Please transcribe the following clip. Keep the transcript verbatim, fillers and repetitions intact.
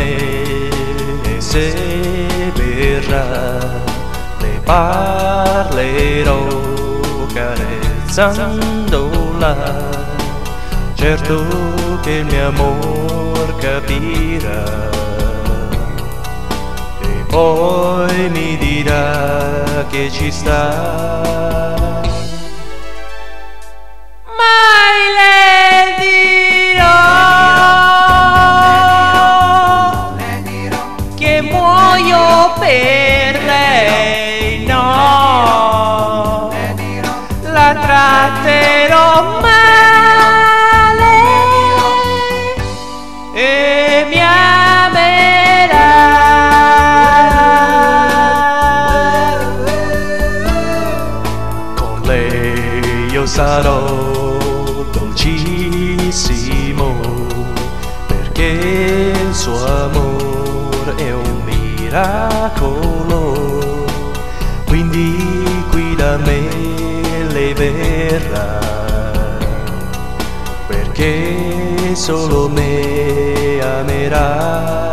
me, e se verrà le parlerò carezzandola. Certo che il mio amor capirà e poi mi dirà che ci sta. Mai le dirò che muoio per lei, no, la tratterò male e mi amerà. Con lei io sarò dolcissimo, perché il suo amore è un miracolo. Quindi qui da me lei verrà, perché solo me amerà.